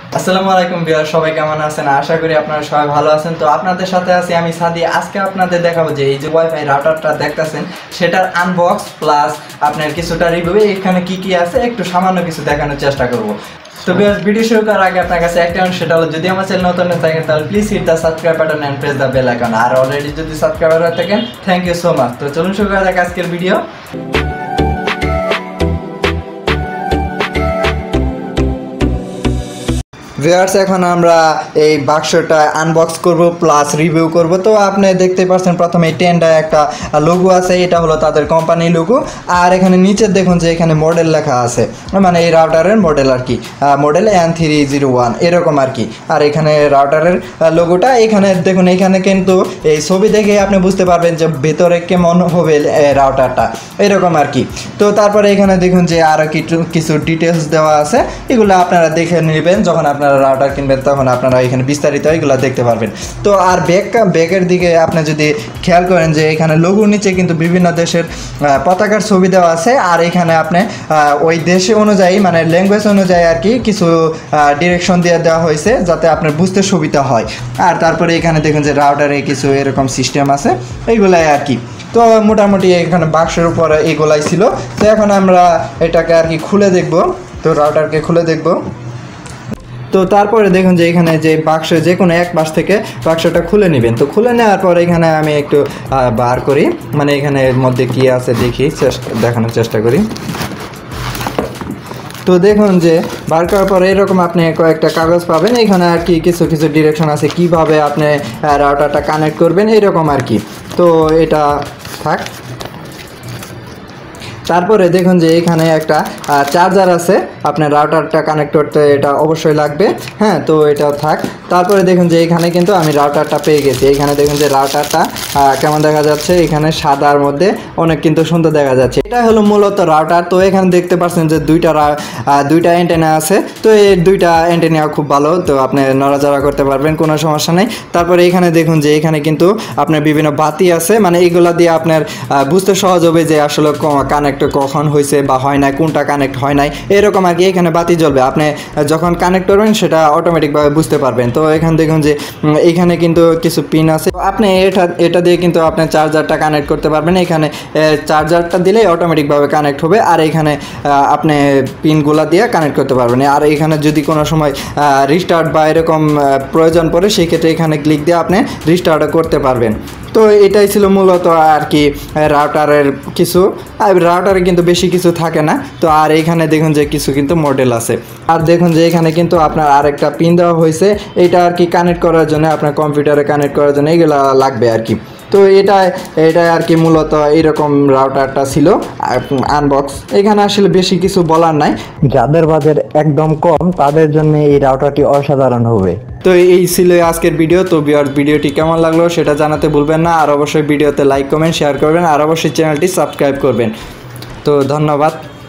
আসসালামু আলাইকুম ভিউয়ার, সবাই কেমন আছেন? আশা করি আপনারা সবাই ভালো আছেন। তো আপনাদের সাথে আছি আমি সাদি। আজকে আপনাদের দেখাবো যে এই যে ওয়াইফাই রাউটারটা দেখতেছেন সেটার আনবক্স প্লাস আপনার কিছুটা রিভিউ, এখানে কি কি আছে একটু সামান্য কিছু দেখানোর চেষ্টা করব। তো ভিউয়ার, ভিডিও শুরু করার আগে আপনার কাছে একটা অনুরোধ, সেটা হলো যদি আমার চ্যানেল নতুন হয়ে থাকেন তাহলে please hit the subscribe button and press the bell icon. আর অলরেডি যদি সাবস্ক্রাইবার হয়ে থাকেন থ্যাংক ইউ সো মাচ। তো চলুন শুরু করা যাক আজকের ভিডিও। ভিউয়ার্স, এখন আমরা এই বাক্সটা আনবক্স করব প্লাস রিভিউ করব। তো আপনি দেখতে পাচ্ছেন প্রথমে টেন্ডা একটা লোগো আছে, এটা হলো তাদের কোম্পানি লোগো। আর এখানে নিচে দেখুন যে এখানে মডেল লেখা আছে, মানে এই রাউটারের মডেল আর কি, মডেল N301 এরকম আর কি। আর এখানে রাউটারের লোগোটা এখানে দেখুন, এখানে কিন্তু এই ছবি দেখে আপনি বুঝতে পারবেন যে ভেতরে কেমন হবে রাউটারটা, এরকম আর কি। তো তারপরে এখানে দেখুন যে আরও কিছু ডিটেলস দেওয়া আছে, এগুলো আপনারা দেখে নেবেন যখন আপনারা রাউটার কিনবেন, তখন আপনারা এখানে বিস্তারিত এগুলো দেখতে পারবেন। তো আর ব্যাকের দিকে আপনি যদি খেয়াল করেন যে এখানে লোগোর নিচে কিন্তু বিভিন্ন দেশের পতাকার ছবি দেওয়া আছে। আর এখানে আপনি ওই দেশে অনুযায়ী মানে ল্যাঙ্গুয়েজ অনুযায়ী আর কি কিছু ডিরেকশন দিয়ে দেওয়া হয়েছে যাতে আপনার বুঝতে সুবিধা হয়। আর তারপরে এখানে দেখুন যে রাউটারে কিছু এরকম সিস্টেম আছে, এইগুলাই আর কি। তো মোটামুটি এখানে বাক্সের উপরে এগুলাই ছিল। তো এখন আমরা এটাকে আর কি খুলে দেখব। তো রাউটারকে খুলে দেখব। তো তারপরে দেখুন যে এখানে যে বাক্স যে কোনো এক পাশ থেকে বাক্সটা খুলে নেবেন। তো খুলে নেওয়ার পর এখানে আমি একটু বার করি, মানে এখানে এর মধ্যে কী আছে দেখি, দেখানোর চেষ্টা করি। তো দেখুন যে বার করার পরে এরকম আপনি কয়েকটা কাগজ পাবেন, এখানে আর কি কিছু কিছু ডিরেকশন আছে কিভাবে আপনি রাউটারটা কানেক্ট করবেন এরকম আর কি। তো এটা থাক। তারপরে দেখুন যে এখানে একটা চার্জার আছে, আপনার রাউটারটা কানেক্ট করতে এটা অবশ্যই লাগবে। হ্যাঁ, তো এটাও থাক। তারপরে দেখুন যে এখানে কিন্তু আমি রাউটারটা পেয়ে গেছি। এখানে দেখুন যে রাউটারটা কেমন দেখা যাচ্ছে, এখানে সাদার মধ্যে অনেক কিন্তু সুন্দর দেখা যাচ্ছে। এটা হলো মূলত রাউটার। তো এখানে দেখতে পাচ্ছেন যে দুইটা অ্যান্টেনা আছে। তো এই দুইটা অ্যান্টেনা খুব ভালো, তো আপনি নড়াচড়া করতে পারবেন, কোনো সমস্যা নেই। তারপরে এখানে দেখুন যে এখানে কিন্তু আপনার বিভিন্ন বাতি আছে, মানে এইগুলা দিয়ে আপনার বুঝতে সহজ হবে যে আসলে কানেক্ট কখন হয়েছে বা হয় না, কোনটা কানেক্ট হয় নাই এরকম আর কি। এখানে বাতি জ্বলবে, আপনি যখন কানেক্ট করবেন সেটা অটোমেটিকভাবে বুঝতে পারবেন। তো এখানে দেখুন যে এখানে কিন্তু কিছু পিন আছে, আপনি এটা দিয়ে কিন্তু আপনি চার্জারটা কানেক্ট করতে পারবেন। এখানে চার্জারটা দিলেই অটোমেটিকভাবে কানেক্ট হবে, আর এখানে আপনি পিনগুলা দিয়ে কানেক্ট করতে পারবেন। আর এখানে যদি কোনো সময় রিস্টার্ট বা এরকম প্রয়োজন পড়ে সেই ক্ষেত্রে এখানে ক্লিক দিয়ে আপনি রিস্টার্টও করতে পারবেন। তো এটাই ছিল মূলত আর কি রাউটারের কিছু। আর রাউটারে কিন্তু বেশি কিছু থাকে না। তো আর এইখানে দেখুন যে কিছু কিন্তু মডেল আছে। আর দেখুন যে এখানে কিন্তু আপনার আরেকটা পিন দেওয়া হয়েছে, এটা আর কি কানেক্ট করার জন্য, আপনার কম্পিউটারে কানেক্ট করার জন্য এগুলো লাগবে আর কি। তো এটাই আর কি মূলত এইরকম রাউটারটা ছিল আনবক্স। এখানে আসলে বেশি কিছু বলার নাই, যাদের বাজেট একদম কম তাদের জন্য এই রাউটারটি অসাধারণ হবে। তো এই ছিল আজকের ভিডিও। তো ভিডিওটি কেমন লাগলো সেটা জানাতে ভুলবেন না। আর অবশ্যই ভিডিওতে লাইক কমেন্ট শেয়ার করবেন, আর অবশ্যই চ্যানেলটি সাবস্ক্রাইব করবেন। তো ধন্যবাদ।